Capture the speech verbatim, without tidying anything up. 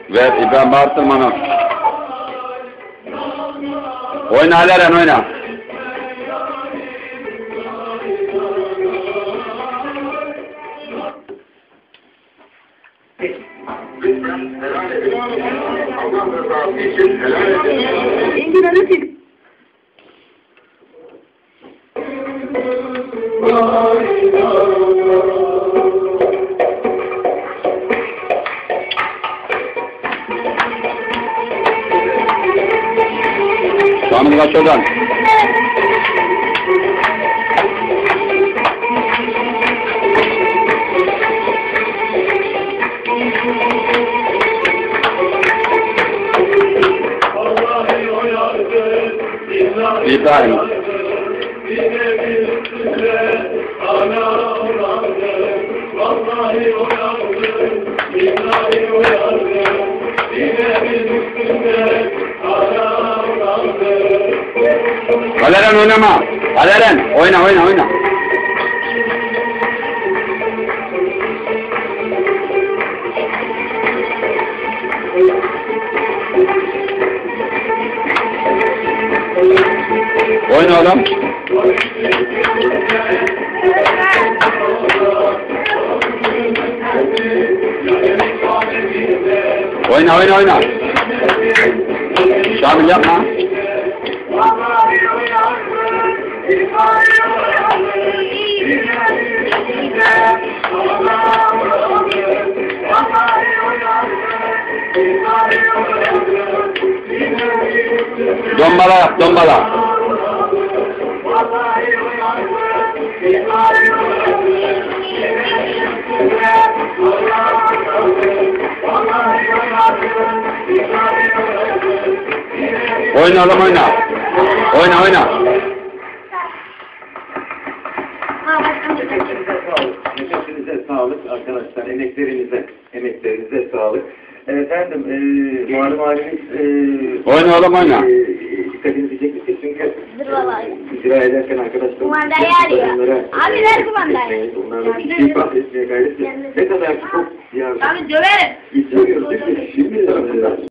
Ver İbrahim Bartırman'ı. Oyna Aleren oyna. Engin Arık. Şamil kaç oradan? İbrahim. Aleren oynama. Aleren oyna oyna oyna. Oyna oğlum. Oyna oyna oyna. Şamil yapma. Dombala yap, dombala. Oyna oğlum oyna. Oyna oyna. Nefesinize sağlık arkadaşlar, emeklerinize, emeklerinize sağlık. Efendim, e, malum haliniz... E, oyna oğlum oyna. E, dikkatinizi çekmiştir çünkü icra ederken arkadaşlar... Kumandayı arıyor. Abi ver kumandayı. Onlarla bir şey bahsetmeye gayret. Ne kadar çok... Abi döverim. İçeriyoruz değil mi? Şimdi tarafından...